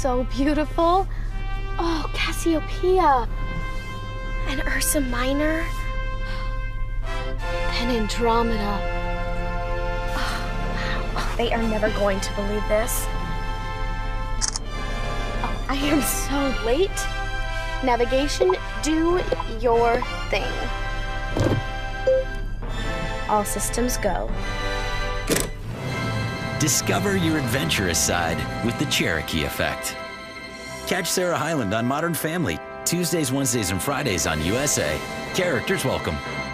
so beautiful. Oh, Cassiopeia. And Ursa Minor. And Andromeda. Oh, wow. They are never going to believe this. Oh, I am so late. Navigation, do your thing. All systems go. Discover your adventurous side with the Cherokee effect. Catch Sarah Hyland on Modern Family, Tuesdays, Wednesdays, and Fridays on USA. Characters welcome.